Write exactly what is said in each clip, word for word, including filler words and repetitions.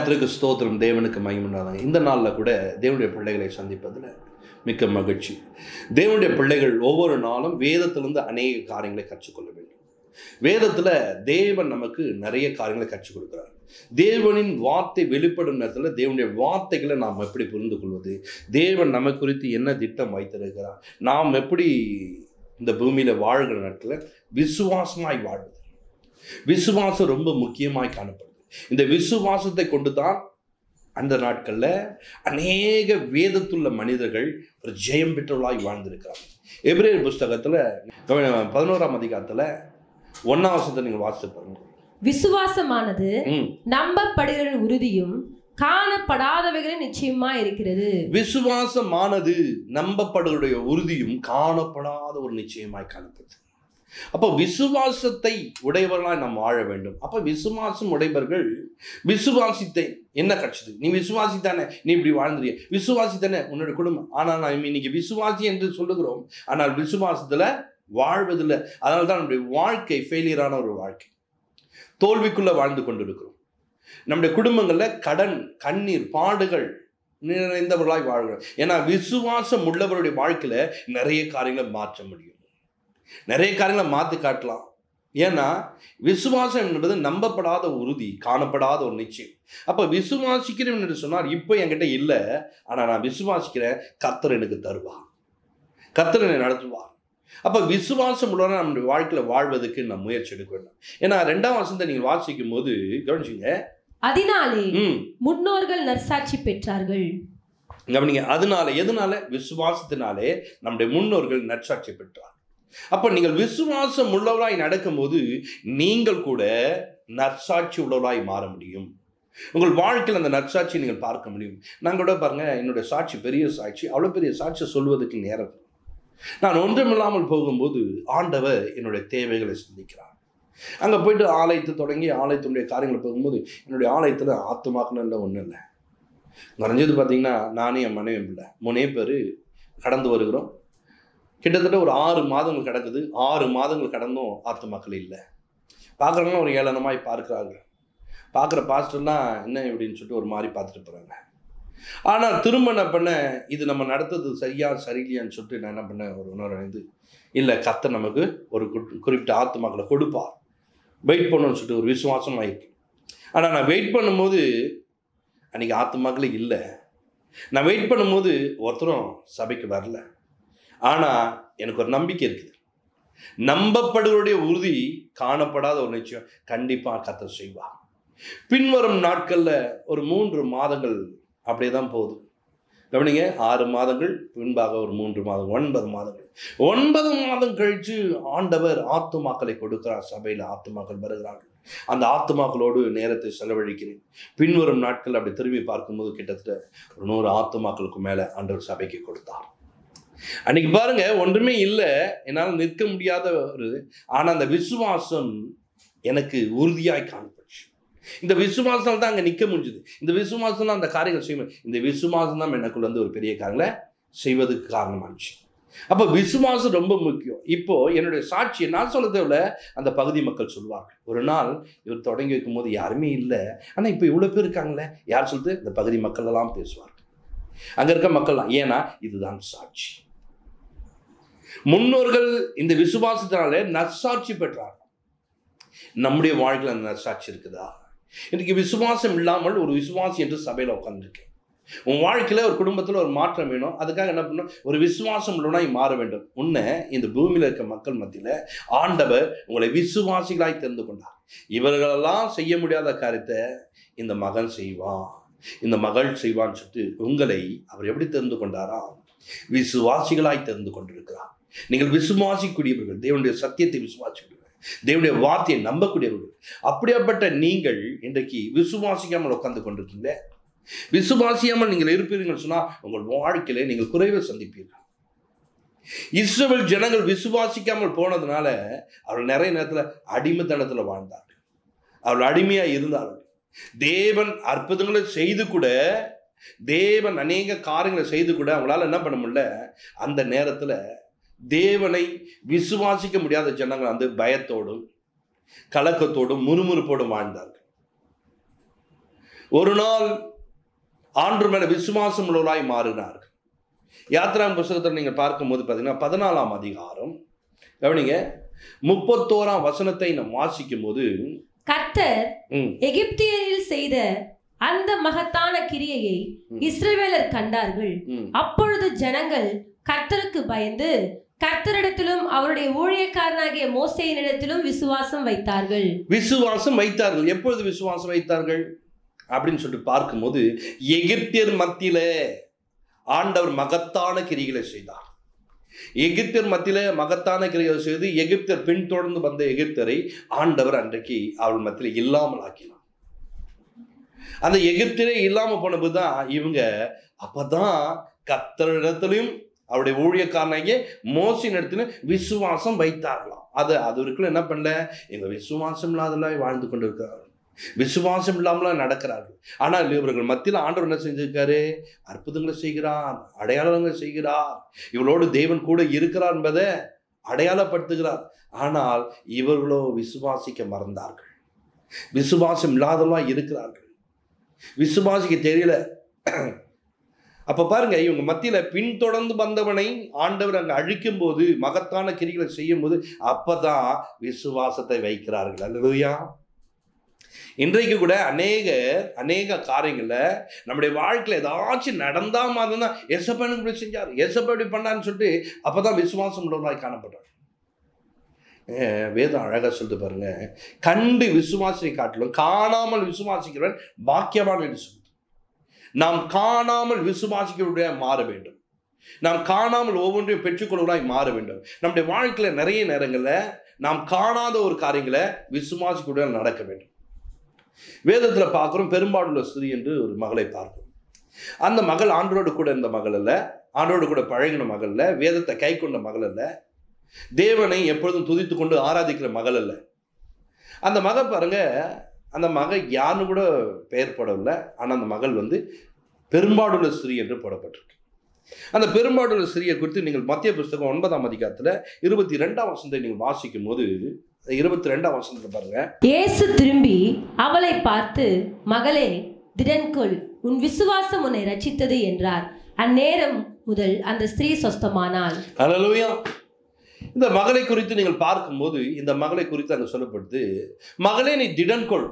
கர்த்தருக்கு ஸ்தோத்திரம், தேவனுக்கு மகிமை உண்டாகுக. இந்த நாளில் கூட தேவனுடைய பிள்ளைகளை சந்திப்பதில் மிக்க மகிழ்ச்சி. தேவனுடைய பிள்ளைகள் ஒவ்வொரு நாளும் வேதத்திலிருந்து அநேக காரியங்களை கற்றுக்கொள்ள வேண்டும். வேதத்தில் தேவன் நமக்கு நிறைய காரியங்களை கற்றுக் கொடுக்கிறார். தேவனின் வார்த்தை வெளிப்படும் நேரத்தில் தேவனுடைய வார்த்தைகளை நாம் எப்படி புரிந்து கொள்வது, தேவன் நம்ம குறித்து என்ன திட்டம் வைத்திருக்கிறார், நாம் எப்படி இந்த பூமியில் வாழ்கிற நேரத்தில் விசுவாசமாய் வாழ்வது. விசுவாசம் ரொம்ப முக்கியமாய் காணப்படுது. இந்த விசுவாசத்தை கொண்டு தான் அந்த நாட்களில் அநேக வேதத்துள்ள மனிதர்கள் ஒரு ஜெயம் பெற்றவர்களாய் வாழ்ந்திருக்கிறாங்க. எபிரேயர் புஸ்தகத்தில் பதினோராம் அதிகாரத்தில் ஒன்னாம் வசனத்தை நீங்கள் வாசித்து பாருங்க. விசுவாசமானது நம்பப்படுகிற உறுதியும் காணப்படாதவைகளின் நிச்சயமா இருக்கிறது. விசுவாசமானது நம்பப்படுகிற உறுதியும் காணப்படாத ஒரு நிச்சயமாய் காணப்படுது. அப்போ விசுவாசத்தை உடையவர்களாய் நாம் வாழ வேண்டும். அப்போ விசுவாசம் உடையவர்கள் விசுவாசித்தை என்ன கட்சிது, நீ விசுவாசித்தானே நீ இப்படி வாழ்ந்துறிய, விசுவாசித்தானே உன்னோட குடும்பம். ஆனால் நான் இன்னைக்கு விசுவாசி என்று சொல்லுகிறோம், ஆனால் விசுவாசத்தில் வாழ்வதில்லை. அதனால தான் நம்முடைய வாழ்க்கை ஃபெயிலியரான ஒரு வாழ்க்கை, தோல்விக்குள்ளே வாழ்ந்து கொண்டிருக்கிறோம். நம்முடைய குடும்பங்களில் கடன், கண்ணீர், பாடுகள் நிறைந்தவர்களாய் வாழ்கிறோம். ஏன்னா விசுவாசம் உள்ளவருடைய வாழ்க்கையில் நிறைய காரியங்களை மாற்ற முடியும், நிறைய காரியங்களை மாற்றி காட்டலாம். ஏன்னா விசுவாசம் என்பது நம்பப்படாத உறுதி, காணப்படாத ஒரு நிச்சயம். அப்போ விசுவாசிக்கிறேன் என்று சொன்னார், இப்போ என்கிட்ட இல்லை, ஆனால் நான் விசுவாசிக்கிறேன், கர்த்தர் எனக்கு தருவார், கர்த்தர் என்னை நடத்துவார். அப்போ விசுவாசம் உள்ளவரை நம்முடைய வாழ்க்கையில் வாழ்வதற்கு நம்ம முயற்சி எடுக்க வேண்டும். ஏன்னா ரெண்டாம் வசனத்தை நீங்கள் வாசிக்கும் போது கவனிச்சிங்க, அதனாலே முன்னோர்கள் நற்சாட்சி பெற்றார்கள். கவனிங்க, அதனால எதனால? விசுவாசத்தினாலே நம்முடைய முன்னோர்கள் நற்சாட்சி பெற்றார். அப்ப நீங்கள் விசுவாசம் உள்ளவராய் நடக்கும்போது நீங்கள் கூட நற்சாட்சி உள்ளவராய் மாற முடியும். உங்கள் வாழ்க்கையில் அந்த நற்சாட்சியை நீங்கள் பார்க்க முடியும். நான் கூட பாருங்க, என்னுடைய சாட்சி பெரிய சாட்சி, அவ்வளோ பெரிய சாட்சியை சொல்வதற்கு நேரம். நான் ஒன்றுமில்லாமல் போகும்போது ஆண்டவர் என்னுடைய தேவைகளை சந்திக்கிறார். அங்கே போயிட்டு ஆலயத்தை தொடங்கி ஆலயத்தினுடைய காரியங்களை போகும்போது என்னுடைய ஆலயத்தில் ஆத்துமாக்கணும்ல ஒன்றும் இல்லை. குறைஞ்சது பார்த்தீங்கன்னா நானே என் மனைவி இல்லை மூணே பேர் கடந்து வருகிறோம். கிட்டத்தட்ட ஒரு ஆறு மாதங்கள் கிடக்குது. ஆறு மாதங்கள் கடந்தும் ஆத்துமாக்கள் இல்லை. பார்க்குறவங்களாம் ஒரு ஏளனமாய் பார்க்குறாங்க. பார்க்குற பாஸ்டர்லாம் என்ன இப்படின்னு சொல்லிட்டு ஒரு மாதிரி பார்த்துட்டு போகிறாங்க. ஆனால் திரும்ப என்ன பண்ண, இது நம்ம நடத்துறது சரியா சரியில்லையான்னு சொல்லிட்டு நான் என்ன பண்ணேன், ஒரு உணர்வு, இல்லை கர்த்தர் நமக்கு ஒரு குறிப்பிட்ட ஆத்துமாக்களை கொடுப்பார், வெயிட் பண்ணணும்னு சொல்லிட்டு ஒரு விசுவாசம் ஆயிருக்கு. ஆனால் நான் வெயிட் பண்ணும்போது அன்றைக்கி ஆத்துமாக்களே இல்லை. நான் வெயிட் பண்ணும்போது ஒருத்தரும் சபைக்கு வரல. ஆனால் எனக்கு ஒரு நம்பிக்கை இருக்குது, நம்பப்படுவருடைய உறுதி காணப்படாத ஒரு நிச்சயம், கண்டிப்பாக கர்த்தர் செய்வார். பின்வரும் நாட்களில் ஒரு மூன்று மாதங்கள் அப்படியே தான் போகுது. கவனிங்க, ஆறு மாதங்கள் பின்பாக ஒரு மூன்று மாதம், ஒன்பது மாதங்கள். ஒன்பது மாதம் கழித்து ஆண்டவர் ஆத்துமாக்களை கொடுக்கிறார். சபையில் ஆத்துமாக்கள் வருகிறார்கள். அந்த ஆத்துமாக்களோடு நேரத்தை செலவழிக்கிறேன். பின்வரும் நாட்கள் அப்படி திரும்பி பார்க்கும்போது கிட்டத்தட்ட ஒரு நூறு ஆத்துமாக்களுக்கு மேலே ஆண்டவர் சபைக்கு கொடுத்தார். அன்னைக்கு பாருங்க, ஒன்றுமே இல்லை, என்னால் நிற்க முடியாத ஒரு, ஆனால் அந்த விசுவாசம் எனக்கு உறுதியாய் காணப்பட்டுச்சு. இந்த விசுவாசம் தான் அங்கே நிற்க முடிஞ்சுது. இந்த விசுவாசம் தான் அந்த காரியங்கள் செய்யும். இந்த விசுவாசம் தான் எனக்குள்ள வந்து ஒரு பெரிய காரியங்களை செய்வதற்கு காரணமாச்சு. அப்போ விசுவாசம் ரொம்ப முக்கியம். இப்போ என்னுடைய சாட்சியை நான் சொல்ல தேவையில்ல, அந்த பகுதி மக்கள் சொல்லுவாங்க. ஒரு நாள் இவர் தொடங்கி வைக்கும் போது யாருமே இல்லை, ஆனால் இப்போ இவ்வளோ பேர் இருக்காங்களே, யார் சொல்லிட்டு இந்த பகுதி மக்கள் எல்லாம் பேசுவார்கள், அங்கே இருக்க மக்கள்லாம். ஏன்னா இதுதான் சாட்சி. முன்னோர்கள் இந்த விசுவாசத்தினாலே நற்சாட்சி பெற்றார். நம்முடைய வாழ்க்கையில் அந்த நற்சாட்சி இருக்குதா? இன்னைக்கு விசுவாசம் இல்லாமல் ஒரு விசுவாசி என்று சபையில் உட்காந்துருக்கேன். உன் வாழ்க்கையில் ஒரு குடும்பத்தில் ஒரு மாற்றம் வேணும், அதுக்காக என்ன பண்ணணும், ஒரு விசுவாசம் உள்ளவனாய் மாற வேண்டும். உன்னை இந்த பூமியில் இருக்க மக்கள் மத்தியில் ஆண்டவர் உங்களை விசுவாசிகளாய் தெரிந்து கொண்டார். இவர்களெல்லாம் செய்ய முடியாத காரியத்தை இந்த மகன் செய்வான், இந்த மகள் செய்வான்னு சொல்லிட்டு உங்களை அவர் எப்படி தெரிந்து கொண்டாரா? விசுவாசிகளாய் தெரிந்து கொண்டிருக்கிறார். நீங்கள் விசுவாசிக்கூடியவர்கள், தேவனுடைய சத்தியத்தை விசுவாசிக்கூடியவர்கள், தேவனுடைய வார்த்தையை நம்பக்கூடியவர்கள். அப்படியாப்பட்ட நீங்கள் இன்றைக்கு விசுவாசிக்காமல் உட்கார்ந்து கொண்டிருக்கீங்க. விசுவாசியாமல் நீங்கள் இருப்பீர்கள் சொன்னால் உங்கள் வாழ்க்கையில நீங்கள் குறைவை சந்திப்பீர்கள். இஸ்ரவேல் ஜனங்கள் விசுவாசிக்காமல் போனதுனால அவர்கள் நிறைய நேரத்தில் அடிமைத்தனத்தில் வாழ்ந்தார்கள், அவர்கள் அடிமையா இருந்தார்கள். தேவன் அற்புதங்களை செய்து கூட, தேவன் அநேக காரியங்களை செய்து கூட அவங்களால என்ன பண்ண முடியல. அந்த நேரத்தில் தேவனை விசுவாசிக்க முடியாத ஜனங்கள் அந்த பயத்தோடும் கலக்கத்தோடும் முறுமுறுப்போடும் வாழ்ந்தார்கள். ஒரு நாள் ஆண்டவர் மேல விசுவாசம் உள்ளவராய் மாறினார்கள். யாத்திரான் புத்தகத்தை நீங்க பார்க்கும்போது பார்த்தீங்கன்னா பதினாலாம் அதிகாரம் கவனிங்க, முப்பத்தோராம் வசனத்தை நாம் வாசிக்கும் போது, கர்த்தர் எகிப்தியரில் செய்த அந்த மகத்தான கிரியையை இஸ்ரவேலர் கண்டார்கள். அப்பொழுது ஜனங்கள் கர்த்தருக்கு பயந்து கர்த்தரிடத்திலும் அவருடைய ஊழியக்காரனாகிய மோசேயினிடத்திலும் விசுவாசம் வைத்தார்கள். விசுவாசம் வைத்தார்கள். எப்பொழுது விசுவாசம் வைத்தார்கள் அப்படின்னு சொல்லிட்டு பார்க்கும்போது, எகிப்தியர் மத்தியில ஆண்டவர் மகத்தான கிரிகளை செய்தார். எகிப்தியர் மத்தியில மகத்தான கிரிகளை செய்து எகிப்தியர் பின்தொடர்ந்து வந்த எகிப்தியரை ஆண்டவர் அன்றைக்கு அவள் மத்தியில இல்லாமல் ஆக்கினார். அந்த எகிப்தியரே இல்லாம போனதுதான் இவங்க அப்பதான் கர்த்தரிடத்திலும் அவருடைய ஊழியக்காரனாகிய மோசேயின் இடத்துல விசுவாசம் வைத்தார்களாம். அது அதுக்குள்ள என்ன பண்ணல, எங்க விசுவாசம் இல்லாதெல்லாம் வாழ்ந்து கொண்டிருக்கிறார்கள், விசுவாசம் இல்லாமலாம் நடக்கிறார்கள். ஆனால் இவர்கள் மத்தியில் ஆண்டவர் என்ன செஞ்சிருக்காரு, அற்புதங்களை செய்கிறார், அடையாளங்களை செய்கிறார், இவளோடு தேவன் கூட இருக்கிறார் என்பதை அடையாளப்படுத்துகிறார். ஆனால் இவர்களோ விசுவாசிக்க மறந்தார்கள், விசுவாசம் இல்லாதெல்லாம் இருக்கிறார்கள், விசுவாசிக்க தெரியல. அப்ப பாருங்க, இவங்க மத்தியில பின்தொடர்ந்து வந்தவனை ஆண்டவர் அங்க அழிக்கும் போது, மகத்தான கிரிகளை செய்யும் போது அப்பதான் விசுவாசத்தை வைக்கிறார்கள். அல்லேலூயா. இன்றைக்கு கூட அநேக அநேக காரியங்கள்ல நம்முடைய வாழ்க்கையில ஏதாச்சும் நடந்தா மாதிரி தான் எசப்பனுக்கு இப்படி செஞ்சார், எசப்ப இப்படி பண்ணான்னு சொல்லிட்டு அப்பதான் விசுவாசம் உள்ளவர்களாய் காணப்படுறார். வேதம் அழகா சொல்லிட்டு பாருங்க, கண்டு விசுவாசியை காட்டிலும் காணாமல் விசுவாசிக்கிறவன் பாக்கியவான் என்று சொல்லுது. நாம் காணாமல் விசுவாசிக்கிறவர்களாய் மாற வேண்டும், நாம் காணாமல் ஒவ்வொன்றையும் பெற்றுக்கொள்வதாய் மாற வேண்டும். நம்முடைய வாழ்க்கையில நிறைய நேரங்கள்ல நாம் காணாத ஒரு காரியங்களை விசுவாசிக்க நடக்க வேண்டும். வேதத்துல பார்க்கிறோம், பெரும்பாலுள்ள ஸ்திரீ என்று ஒரு மகளை பார்க்கிறோம். அந்த மகள் ஆண்டோடு கூட இருந்த மகள் அல்ல, ஆண்டோடு கூட பழகின மகள் அல்ல, வேதத்தை கை கொண்ட மகள் அல்ல, தேவனை எப்பொழுதும் துதித்து கொண்டு ஆராதிக்கிற மகள் அல்ல. அந்த மகள் பாருங்க, அந்த மகள் யாருன்னு கூட பெயர் போடவில்லை. ஆனால் அந்த மகள் வந்து பெரும்பாலுள்ள ஸ்திரீ என்று போடப்பட்டிருக்கு. அந்த பெரும்பாலுள்ள ஸ்திரீயை குறித்து நீங்கள் மத்திய புஸ்தகம் ஒன்பதாம் அதிகாரத்தில் இருபத்தி ரெண்டாம் வசனத்தை நீங்கள் வாசிக்கும் போது, இருபத்தி ரெண்டாம் வசனத்தை பாருங்க. இயேசு திரும்பி அவளை பார்த்து, மகளே திடன்கொள், உன் விசுவாசம் உன்னை ரட்சித்தது என்றார். அந்நேரம் முதல் அந்த ஸ்திரீ சொஸ்தமானாள். அல்லேலூயா. இந்த மகளை குறித்து நீங்கள் பார்க்கும்போது, இந்த மகளை குறித்து அங்க சொல்லப்படுது, மகளே நீ திடன்கொள்,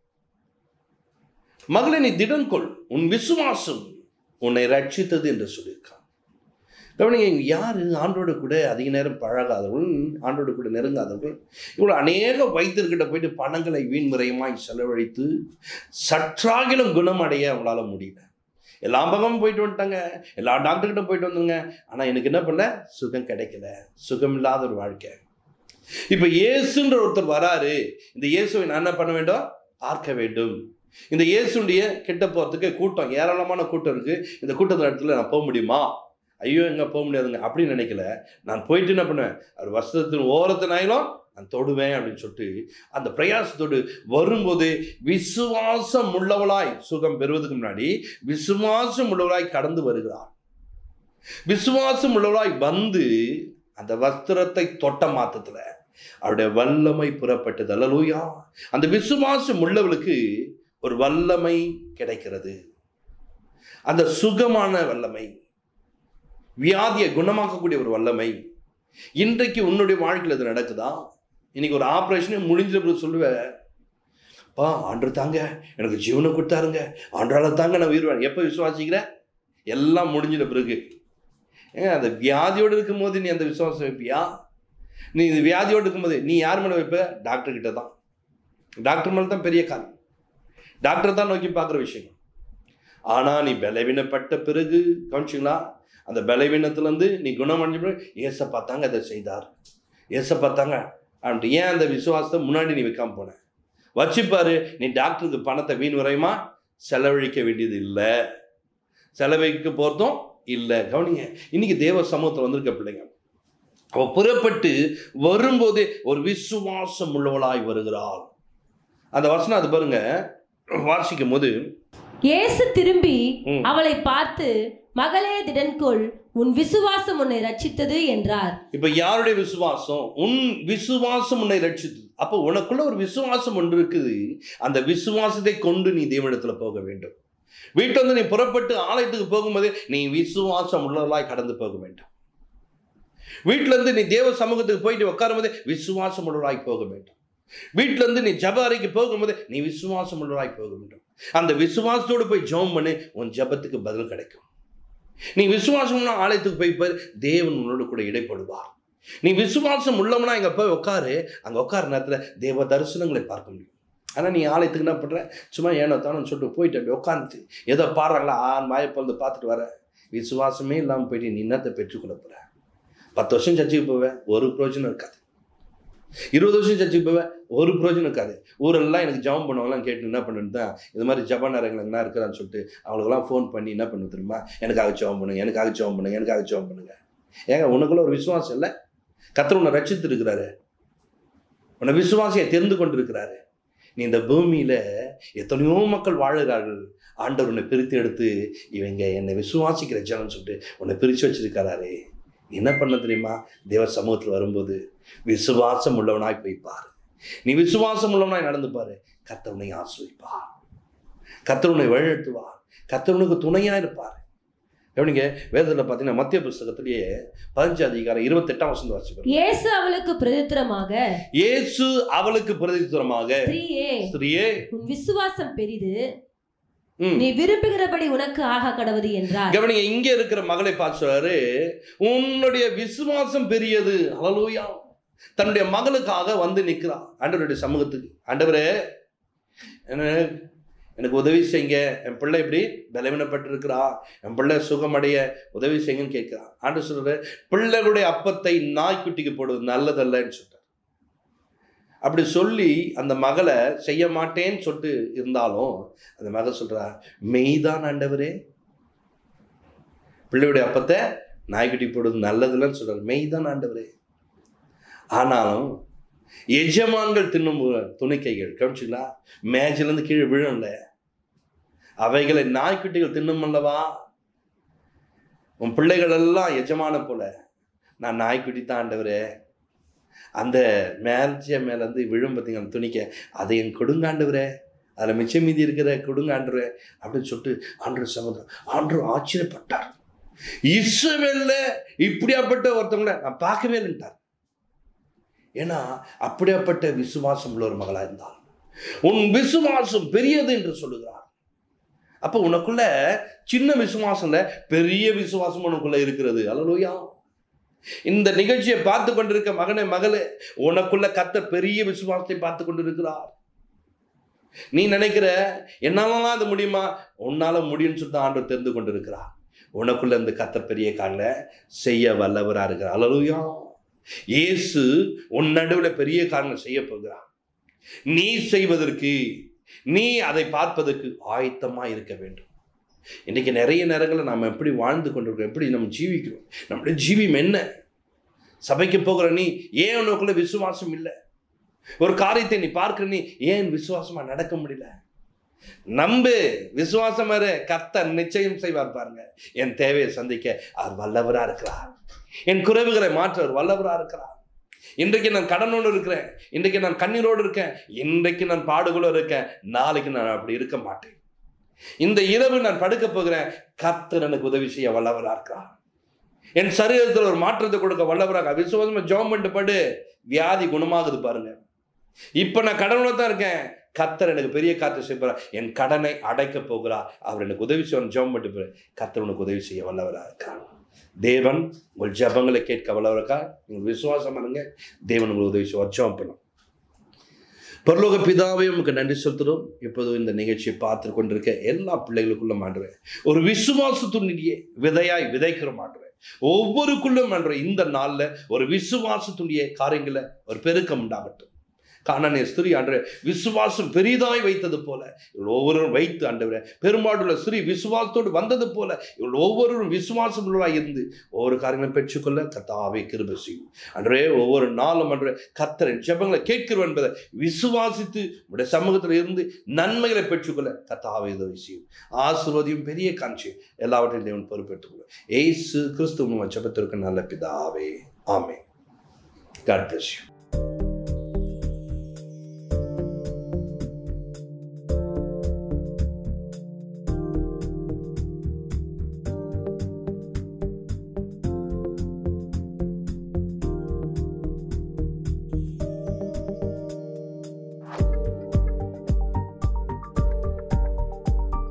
மகளே நீ திடன்கொள், உன் விசுவாசம் உன்னை ரட்சித்தது என்று சொல்லியிருக்கான். கவனிங்க, யாரு ஆண்டோடு கூட அதிக நேரம் பழகாதவர்கள், ஆண்டோடு கூட நெருங்காதவர்கள், இவ்வளோ அநேக வைத்தியர்கிட்ட போயிட்டு பணங்களை வீண்முறையமாய் செலவழித்து சற்றாகிலும் குணமடைய அவங்களால முடியல. எல்லா பக்கமும் போயிட்டு வந்துட்டாங்க, எல்லா டாக்டர்கிட்ட போயிட்டு வந்தாங்க, ஆனால் எனக்கு என்ன பண்ண, சுகம் கிடைக்கல, சுகம் இல்லாத ஒரு வாழ்க்கை. இப்போ இயேசுன்ற ஒருத்தர் வராரு, இந்த இயேசுவை நான் என்ன பண்ண வேண்டும், பார்க்க வேண்டும். இந்த இயேசுடைய கிட்ட போகிறதுக்கு கூட்டம், ஏராளமான கூட்டம் இருக்கு, இந்த கூட்டத்தில் இடத்துல நான் போக முடியுமா, ஐயோ எங்க போக முடியாதுங்க அப்படின்னு நினைக்கல. நான் போயிட்டு என்ன பண்ணுவேன், அவர் வஸ்திரத்தின் ஓரத்தினாயிலும் நான் தொடுவேன் அப்படின்னு சொல்லிட்டு அந்த பிரயாசத்தோடு வரும்போது, விசுவாசம் உள்ளவளாய் சுகம் பெறுவதற்கு முன்னாடி விசுவாசம் உள்ளவளாய் கடந்து வருகிறார். விசுவாசம் உள்ளவளாய் வந்து அந்த வஸ்திரத்தை தொட்ட மாத்தத்துல அவருடைய வல்லமை புறப்பட்டது. அல்லேலூயா. அந்த விசுவாசம் உள்ளவளுக்கு ஒரு வல்லமை கிடைக்கிறது, அந்த சுகமான வல்லமை, வியாதியை குணமாக்கக்கூடிய ஒரு வல்லமை. இன்றைக்கு உன்னுடைய வாழ்க்கையில் அது நடக்குதா? இன்னைக்கு ஒரு ஆப்ரேஷனே முடிஞ்ச சொல்லுவேன், பா ஆண்டு தாங்க எனக்கு ஜீவனை கொடுத்தாருங்க, ஆண்டால தாங்க நான் உயிர். எப்போ விசுவாசிக்கிறேன், எல்லாம் முடிஞ்சிட பிறகு. ஏங்க அந்த வியாதியோடு இருக்கும் போது நீ அந்த விசுவாசம் வைப்பியா? நீ இந்த வியாதியோடு இருக்கும்போது நீ யார் மேலே வைப்ப? டாக்டர் கிட்ட தான். டாக்டர் மேலே தான் பெரிய கால், டாக்டர் தான் நோக்கி பார்க்குற விஷயம். ஆனால் நீ பலவீனப்பட்ட பிறகு கவனிச்சிங்களா, அந்த பலவீனத்துலேருந்து நீ குணமடைஞ்ச பிறகு ஏச பார்த்தாங்க அதை செய்தார், ஏச பார்த்தாங்க அப்படின்ட்டு. ஏன் அந்த விசுவாசத்தை முன்னாடி நீ வைக்காம போன? வச்சுப்பாரு, நீ டாக்டருக்கு பணத்தை வீண் வரையுமா செலவழிக்க வேண்டியது இல்லை, செலவழிக்க போகிறதும் இல்லை. கவனிங்க, இன்னைக்கு தேவ சமூகத்தில் வந்திருக்க பிள்ளைங்க, அவ புறப்பட்டு வரும்போதே ஒரு விசுவாசம் உள்ளவளாய் வருகிறாள். அந்த வசனம் அது பாருங்க, வாசிக்கும் போது, இயேசு திரும்பி அவளை பார்த்து, மகளே திடன்கொள், உன் விசுவாசம் உன்னை ரட்சித்தது என்றார். இப்ப யாருடைய விசுவாசம்? உன் விசுவாசம் உன்னை ரட்சித்தது. அப்போ உனக்குள்ள ஒரு விசுவாசம் ஒன்று இருக்குது. அந்த விசுவாசத்தை கொண்டு நீ தேவனிடத்துல போக வேண்டும். வீட்டில இருந்து நீ புறப்பட்டு ஆலயத்துக்கு போகும்போதே நீ விசுவாசம் உள்ளவர்களாய் கடந்து போக வேண்டும். வீட்டில இருந்து நீ தேவ சமூகத்துக்கு போயிட்டு உட்காரும் போதே விசுவாசம் உள்ளவராய் போக வேண்டும். வீட்டில இருந்து நீ ஜப அறைக்கு போகும்போது நீ விசுவாசம் உள்ளவராய் போக வேண்டும். அந்த விசுவாசத்தோடு போய் ஜெபம் பண்ணு, உன் ஜபத்துக்கு பதில் கிடைக்கும். நீ விசுவாசம் ஆலயத்துக்கு போய் பாரு, தேவன் உன்னோடு கூட இடைப்படுவார். நீ விசுவாசம் உள்ளவனா இங்க போய் உட்காரு, அங்க உட்கார நேரத்துல தேவ தரிசனங்களை பார்க்க முடியும். ஆனா நீ ஆலயத்துக்கு என்ன பண்ற? சும்மா ஏனோ தானு சொல்லிட்டு போயிட்டு அப்படி உட்காந்து ஏதோ பாடுறாங்களா ஆண் வாய்ப்பு வந்து பார்த்துட்டு வர, விசுவாசமே இல்லாமல் போயிட்டு நீ என்னத்தை பெற்றுக்கொள்ள போற? பத்து வருஷம் சர்ச்சுக்கு போவேன், ஒரு பிரயோஜனம் இருக்காது. இருபது வருஷம் சர்ச்சுக்கு போவேன், ஒரு பிரயோஜனம் இருக்காது. ஊரெல்லாம் எனக்கு ஜபம் பண்ணுவாங்களாம் கேட்டு என்ன பண்ணுன்னு தான் இது மாதிரி ஜப நேரங்கள் என்ன இருக்கிறான்னு சொல்லிட்டு அவங்களுக்கெல்லாம் ஃபோன் பண்ணி என்ன பண்ணு தெரியுமா, எனக்காக ஜபம் பண்ணுங்க, எனக்காக ஜபம் பண்ணுங்க, எனக்காக ஜபம் பண்ணுங்க. ஏங்க உனக்குள்ள ஒரு விசுவாசம் இல்லை? கர்த்தர் உன்னை ரட்சித்து இருக்கிறாரு, உன்னை விசுவாசியை தெரிந்து கொண்டு இருக்கிறாரு. நீ இந்த பூமியில எத்தனையோ மக்கள் வாழுகிறார்கள். ஆண்டவர் உன்னை பிரித்து எடுத்து இவங்க என்னை விசுவாசிக்கிற ஜனம்னு சொல்லிட்டு உன்னை பிரித்து வச்சிருக்கிறாரே. நீ என்ன பண்ண தெரியுமா? தேவ சமூகத்தில் வரும்போது விசுவாசம் உள்ளவனாய் போய்ப்பார். நீ விசுவாசம் உள்ளவனாய் நடந்து பாரு, கர்த்தர் உன்னை ஆசீர்வதிப்பார், கர்த்தர் உன்னை வழிநடத்துவார், கர்த்தர் உனக்கு துணையா இருப்பார். கவனிங்க, வேதத்துல பாத்தீங்கன்னா மத்திய புஸ்தகத்திலேயே பதினஞ்சு அதிகாரம் இருபத்தி எட்டாம் வசனம் வாசிக்கிறோம். இயேசு அவளுக்கு பிரதித்திரமாக இயேசு அவளுக்கு பிரதித்திரமாக ஸ்திரீயே, ஸ்திரீயே, உன் விசுவாசம் பெரிது, நீ விரும்புகிறபடி உனக்கு ஆக கடவுது என்றார். கவனிங்க, இங்க இருக்கிற மகளை பார்த்து சொல்றாரு, உன்னுடைய விசுவாசம் பெரியது. ஹல்லேலூயா. தன்னுடைய மகளுக்காக வந்து நிற்கிறான் ஆண்டவருடைய சமூகத்துக்கு. ஆண்டவரே எனக்கு உதவி செய்யுங்க, என் பிள்ளை இப்படி பலவீனப்பட்டு இருக்கிறா, என் பிள்ளை சுகமடைய உதவி செய்யுங்கன்னு கேட்கிறான். ஆண்டவர் சொல்ற, பிள்ளைகளுடைய அப்பத்தை நாய்க்குட்டிக்கு போடுவது நல்லதல்லன்னு சொல்றார். அப்படி சொல்லி அந்த மகளை செய்ய மாட்டேன்னு சொல்லிட்டு இருந்தாலும் அந்த மகள் சொல்றா, மெய்தான் ஆண்டவரே, பிள்ளையுடைய அப்பத்தை நாய்க்குட்டி போடுவது நல்லதுன்னு சொல்றாரு. மெய்தான் ஆண்டவரே. ஆனாலும் எஜமான்கள் தின்னும் துணிக்கைகள் கவனிச்சுங்களா, மேஜிலிருந்து கீழே விழும்ல, அவைகளை நாய்க்குட்டிகள் தின்னும் அல்லவா. உன் பிள்ளைகள் எல்லாம் எஜமான போல, நான் நாய்க்குட்டி தான் ஆண்டவரே. அந்த மேஜ மேல இருந்து விழும் பார்த்தீங்க அந்த துணிக்க, அதை என் கொடுங்காண்டவரே, அதில் மிச்சம் மீதி இருக்கிற கொடுங்காண்டுறே அப்படின்னு சொல்லிட்டு ஆண்டவர் சமுதிரம் ஆண்டவர் ஆச்சரியப்பட்டார். இஸ்ரவேல்ல இப்படியாப்பட்ட ஒருத்தவங்களை நான் பார்க்கவே இல்லைன்ட்டார். ஏன்னா அப்படியாப்பட்ட விசுவாசம் உள்ள ஒரு மகளா இருந்தால் உன் விசுவாசம் பெரியது என்று சொல்லுகிறார். அப்ப உனக்குள்ள சின்ன விசுவாசம் இல்ல, பெரிய விசுவாசம் உனக்குள்ள இருக்கிறது. அல்லேலூயா. இந்த நிகழ்ச்சியை பார்த்து கொண்டிருக்க மகனே மகளே, உனக்குள்ள கர்த்தர் பெரிய விசுவாசத்தை பார்த்து கொண்டிருக்கிறார். நீ நினைக்கிற என்னாலலாம் அது முடியுமா? உன்னால முடியும்னு சொல்லிட்டு ஆண்டவர் தெரிந்து கொண்டிருக்கிறார். உனக்குள்ள இந்த கர்த்தர் பெரிய கால செய்ய வல்லவரா இருக்கிறார். அல்லேலூயா. இயேசு உன் நடுவில் பெரிய காரியங்கள் செய்ய போகிறார். நீ செய்வதற்கு, நீ அதை பார்ப்பதற்கு ஆயத்தமா இருக்க வேண்டும். இன்னைக்கு நிறைய நேரங்களில் நாம் எப்படி வாழ்ந்து கொண்டிருக்கிறோம், எப்படி நம்ம ஜீவிக்கிறோம், நம்முடைய ஜீவியம் என்ன? சபைக்கு போகிற நீ ஏன் உனக்குள்ள விசுவாசம் இல்லை? ஒரு காரியத்தை நீ பார்க்கிற நீ ஏன் விசுவாசமா நடக்க முடியல? நம்பு, விசுவாசம் வர கர்த்தர் நிச்சயம் செய்வார். பாருங்க, என் தேவையை சந்திக்க அவர் வல்லவரா இருக்கிறார். என் குறைவுகளை மாற்ற அவர் வல்லவரா இருக்கிறார். இன்றைக்கு நான் கடனோடு இருக்கிறேன், இன்றைக்கு நான் கண்ணீரோடு இருக்கேன், இன்றைக்கு நான் பாடுகளோடு இருக்கேன், நாளைக்கு நான் அப்படி இருக்க மாட்டேன். இந்த இரவு நான் படுக்க போகிறேன், கர்த்தர் எனக்கு உதவி செய்ய வல்லவரா இருக்கிறார். என் சரீரத்தில் ஒரு மாற்றத்தை கொடுக்க வல்லவராக விசுவாசமா ஜெபம் பண்ணிட்டு படு, வியாதி குணமாகுது. பாருங்க, இப்ப நான் கடனோட தான் இருக்கேன், கர்த்தர் எனக்கு பெரிய காற்று செய்வார், என் கடனை அடைக்க போகிறார், அவர் எனக்கு உதவி செய்ய ஜெபம் பண்ணிட்டு போற, கர்த்தர் உனக்கு உதவி செய்ய வல்லவரா இருக்கிறார். தேவன் உங்கள் ஜபங்களை கேட்க வல்லவரா. நீங்கள் விசுவாசம் பண்ணுங்க, தேவன் உங்களுக்கு உதவி செய்வார். ஜெபம் பண்ணும். பரலோக பிதாவே, உங்களுக்கு நன்றி செலுத்துறோம். இப்போது இந்த நிகழ்ச்சியை பார்த்து கொண்டிருக்க எல்லா பிள்ளைகளுக்குள்ள மாண்டுவேன் ஒரு விசுவாசத்துடைய விதையாய் விதைக்கிற மாண்டுவேன். ஒவ்வொருக்குள்ளும் மாண்டுவேன் இந்த நாளில் ஒரு விசுவாசத்துடைய காரியங்களை ஒரு பெருக்கம் உண்டாகட்டும். கானானிய ஸ்திரீ ஆண்டவரே விசுவாசம் பெரிதாய் வைத்தது போல இவள் ஒவ்வொருவரும் வைத்து ஆண்டவரே பெரும்பாடுள்ள ஸ்திரீ விசுவாசத்தோடு வந்தது போல இவள் ஒவ்வொருவரும் விசுவாசம் உள்ளவராய் இருந்து ஒவ்வொரு காரியங்களும் பெற்றுக்கொள்ள கர்த்தாவே கிருபை செய்யும். ஆண்டவரே ஒவ்வொரு நாளும் ஆண்டவரே கர்த்தரின் ஜெபங்களை கேட்கிறோம் என்பதை விசுவாசித்து உடைய சமூகத்தில் இருந்து நன்மைகளை பெற்றுக்கொள்ள கர்த்தாவே உதவி செய்யும். ஆசீர்வாதியும் பெரிய காட்சி எல்லாவற்றையும் தேவன் பொறுப்பேற்றுக் கொள்ளும். ஏசு கிறிஸ்துவின் ஜெபத்திற்கு நல்ல பிதாவே, ஆமென். God bless you.